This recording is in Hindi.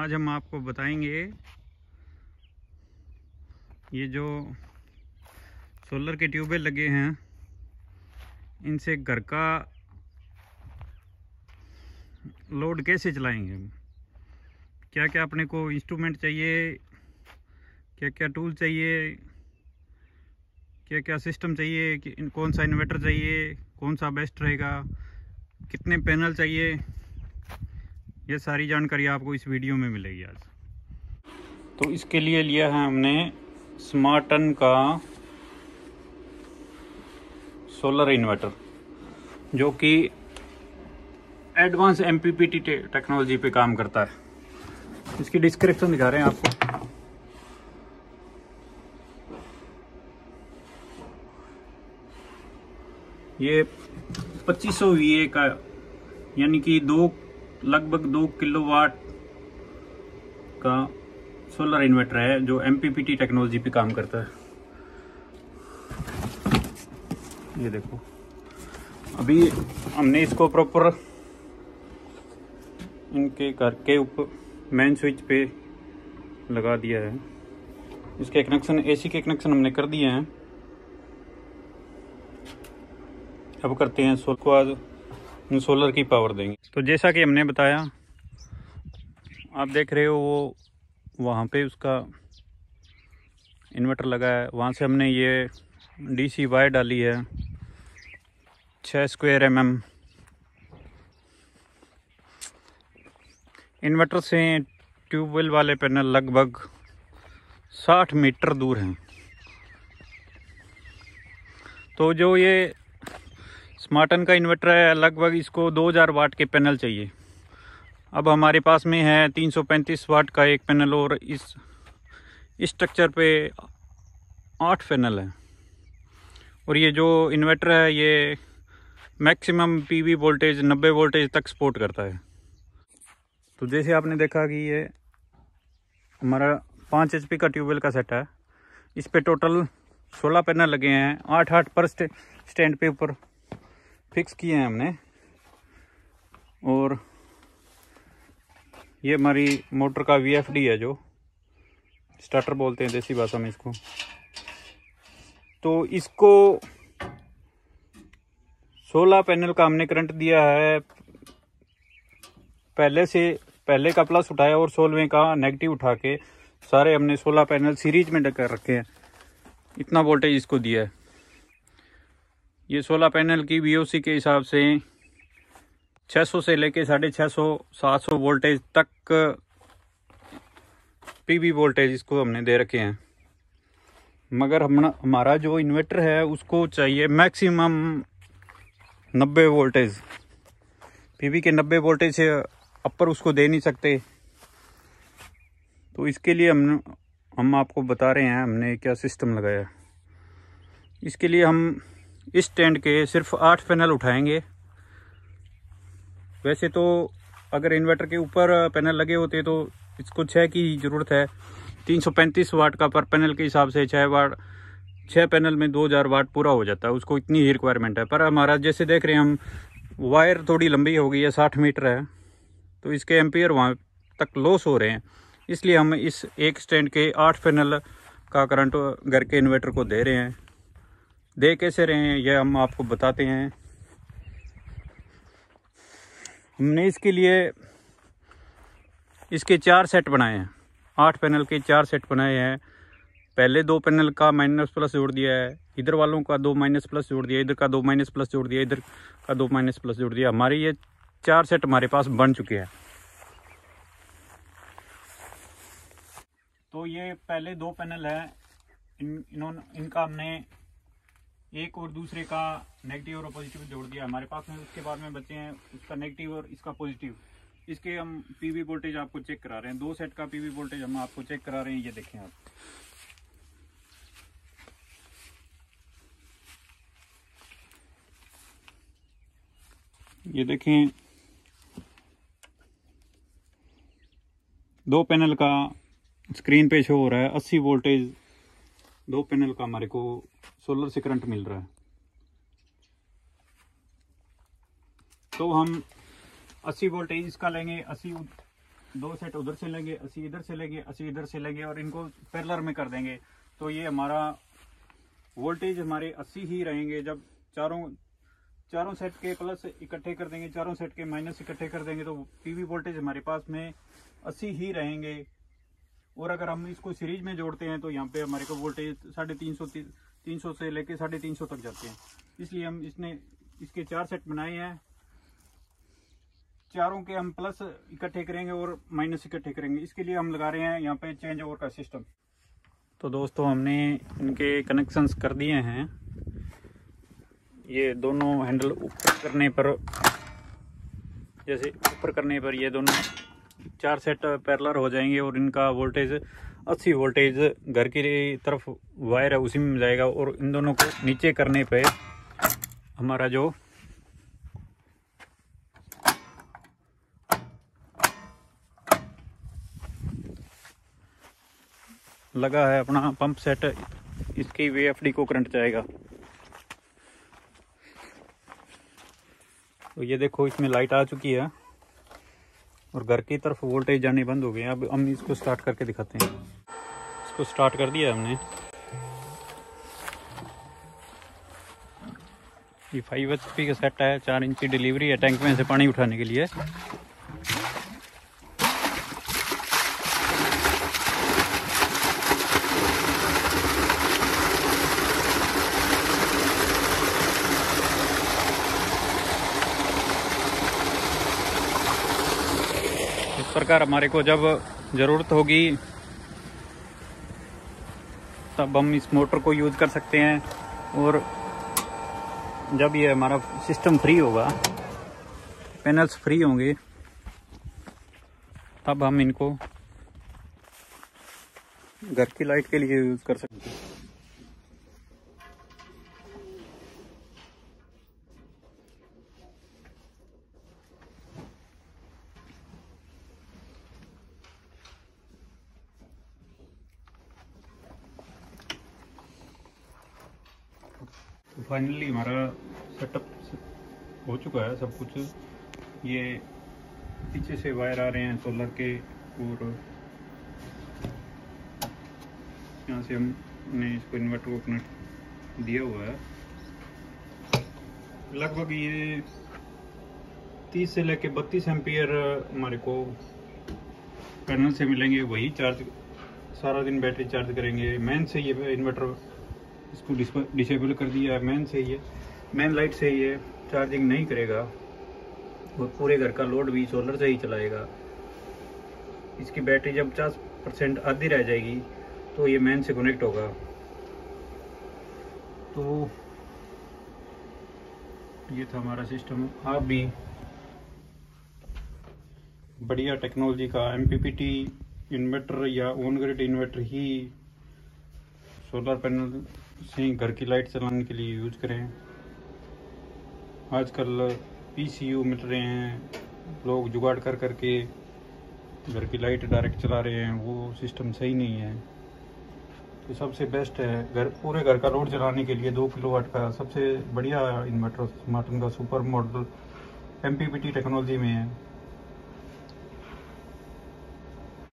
आज हम आपको बताएंगे ये जो सोलर के ट्यूबवेल लगे हैं इनसे घर का लोड कैसे चलाएंगे। क्या क्या अपने को इंस्ट्रूमेंट चाहिए, क्या क्या टूल चाहिए, क्या क्या सिस्टम चाहिए, कि कौन सा इन्वर्टर चाहिए, कौन सा बेस्ट रहेगा, कितने पैनल चाहिए, ये सारी जानकारी आपको इस वीडियो में मिलेगी आज। तो इसके लिए लिया है हमने स्मार्टन का सोलर इन्वर्टर जो कि एडवांस एमपीपीटी टेक्नोलॉजी पे काम करता है। इसकी डिस्क्रिप्शन दिखा रहे हैं आपको। ये 2500 VA का यानी कि लगभग 2 किलोवाट का सोलर इन्वर्टर है जो एमपीपीटी टेक्नोलॉजी पे काम करता है। ये देखो, अभी हमने इसको प्रॉपर इनके घर के ऊपर मेन स्विच पे लगा दिया है। इसके कनेक्शन, एसी के कनेक्शन हमने कर दिए हैं। अब करते हैं सोलर की पावर देंगे। तो जैसा कि हमने बताया, आप देख रहे हो वो वहाँ पे उसका इन्वर्टर लगा है। वहाँ से हमने ये डीसी वायर डाली है 6 स्क्वायर mm। इन्वर्टर से ट्यूबवेल वाले पैनल लगभग 60 मीटर दूर हैं। तो जो ये स्मार्टन का इन्वर्टर है, लगभग इसको 2000 वाट के पैनल चाहिए। अब हमारे पास में है 335 वाट का एक पैनल और इस स्ट्रक्चर पे 8 पैनल हैं। और ये जो इन्वर्टर है ये मैक्सिमम पीवी वोल्टेज 90 वोल्टेज तक सपोर्ट करता है। तो जैसे आपने देखा कि ये हमारा 5 HP का ट्यूबवेल का सेट है। इस पे टोटल 16 पैनल लगे हैं। 8 पर स्टैंड पे ऊपर फिक्स किए हैं हमने। और ये हमारी मोटर का VFD है जो स्टार्टर बोलते हैं देसी भाषा में इसको। तो इसको 16 पैनल का हमने करंट दिया है। पहले का प्लस उठाया और 16वें का नेगेटिव उठा के सारे हमने 16 पैनल सीरीज में कर रखे हैं। इतना वोल्टेज इसको दिया है। ये 16 पैनल की VOC के हिसाब से 600 से लेके 650 700 वोल्टेज तक पीवी वोल्टेज इसको हमने दे रखे हैं। मगर हमारा जो इन्वर्टर है उसको चाहिए मैक्सिमम 90 वोल्टेज। पीवी के 90 वोल्टेज से अपर उसको दे नहीं सकते। तो इसके लिए हम आपको बता रहे हैं हमने क्या सिस्टम लगाया। इसके लिए हम इस स्टैंड के सिर्फ 8 पैनल उठाएंगे। वैसे तो अगर इन्वर्टर के ऊपर पैनल लगे होते तो इसको 6 की ज़रूरत है। 335 वाट का पर पैनल के हिसाब से 6 पैनल में 2000 वाट पूरा हो जाता है। उसको इतनी ही रिक्वायरमेंट है। पर हमारा जैसे देख रहे हैं हम, वायर थोड़ी लंबी हो गई है, 60 मीटर है। तो इसके एम्पियर वहाँ तक लॉस हो रहे हैं। इसलिए हम इस एक स्टैंड के 8 पैनल का करंट घर के इन्वर्टर को दे रहे हैं। दे कैसे रहे हैं यह हम आपको बताते हैं। हमने इसके लिए इसके 4 सेट बनाए हैं। 8 पैनल के 4 सेट बनाए हैं। पहले 2 पैनल का माइनस प्लस जोड़ दिया है, इधर वालों का 2 माइनस प्लस जोड़ दिया, इधर का 2 माइनस प्लस जोड़ दिया, इधर का 2 माइनस प्लस जोड़ दिया। हमारे ये 4 सेट हमारे पास बन चुके हैं। तो ये पहले 2 पैनल है, इनका हमने एक और दूसरे का नेगेटिव और पॉजिटिव जोड़ दिया हमारे पास में। उसके बाद में बचे हैं उसका नेगेटिव और इसका पॉजिटिव। इसके हम पीवी वोल्टेज आपको चेक करा रहे हैं। 2 सेट का पीवी वोल्टेज हम आपको चेक करा रहे हैं। ये देखें आप, ये देखें 2 पैनल का स्क्रीन पे शो हो रहा है 80 वोल्टेज। 2 पैनल का हमारे को सोलर से करंट मिल रहा है। तो हम 80 वोल्टेज इसका लेंगे, 80 2 सेट उधर से लेंगे, 80 इधर से लेंगे, 80 इधर से लेंगे और इनको पैरेलल में कर देंगे। तो ये हमारा वोल्टेज हमारे 80 ही रहेंगे। जब चारों सेट के प्लस इकट्ठे कर देंगे, चारों सेट के माइनस इकट्ठे कर देंगे, तो पीवी वोल्टेज हमारे पास में 80 ही रहेंगे। और अगर हम इसको सीरीज में जोड़ते हैं तो यहाँ पे हमारे को वोल्टेज 350 से लेके 350 तक जाते हैं। इसलिए हम इसके 4 सेट बनाए हैं। चारों के हम प्लस इकट्ठे करेंगे और माइनस इकट्ठे करेंगे। इसके लिए हम लगा रहे हैं यहाँ पे चेंज ओवर का सिस्टम। तो दोस्तों हमने इनके कनेक्शंस कर दिए हैं। ये दोनों हैंडल ऊपर करने पर, जैसे ऊपर करने पर ये दोनों 4 सेट पैरेलल हो जाएंगे और इनका वोल्टेज 80 वोल्टेज घर की तरफ वायर है उसी में जाएगा। और इन दोनों को नीचे करने पे हमारा जो लगा है अपना पंप सेट, इसकी VFD को करंट जाएगा। तो ये देखो इसमें लाइट आ चुकी है और घर की तरफ वोल्टेज जाने बंद हो गए। अब हम इसको स्टार्ट करके दिखाते हैं। इसको स्टार्ट कर दिया हमने। ये 5 HP का सेट है, 4 इंच की डिलीवरी है टैंक में से पानी उठाने के लिए। इस प्रकार हमारे को जब ज़रूरत होगी तब हम इस मोटर को यूज़ कर सकते हैं। और जब ये हमारा सिस्टम फ्री होगा, पैनल्स फ्री होंगे, तब हम इनको घर की लाइट के लिए यूज़ कर सकते हैं। तो फाइनली हमारा सेटअप हो चुका है सब कुछ। ये पीछे से वायर आ रहे हैं सोलर के और यहाँ से हमने इसको इन्वर्टर को कनेक्ट दिया हुआ है। लगभग ये 30 से लेके 32 एम्पियर हमारे को पैनल से मिलेंगे। वही चार्ज सारा दिन बैटरी चार्ज करेंगे। मेन से ये इन्वर्टर इसको डिसेबल कर दिया है। मेन लाइट से ये चार्जिंग नहीं करेगा और पूरे घर का लोड भी सोलर से ही चलाएगा। इसकी बैटरी जब 50% आधी रह जाएगी तो ये मेन से कनेक्ट होगा। तो ये था हमारा सिस्टम। आप भी बढ़िया टेक्नोलॉजी का MPPT इन्वर्टर या ऑन ग्रिड इन्वर्टर ही सोलर पैनल से घर की लाइट चलाने के लिए यूज करें। आजकल PCU मिल रहे हैं, लोग जुगाड़ कर करके घर की लाइट डायरेक्ट चला रहे हैं, वो सिस्टम सही नहीं है। तो सबसे बेस्ट है पूरे घर का लोड चलाने के लिए 2 किलोवाट का सबसे बढ़िया इन्वर्टर स्मार्टन का सुपर मॉडल MPPT टेक्नोलॉजी में है।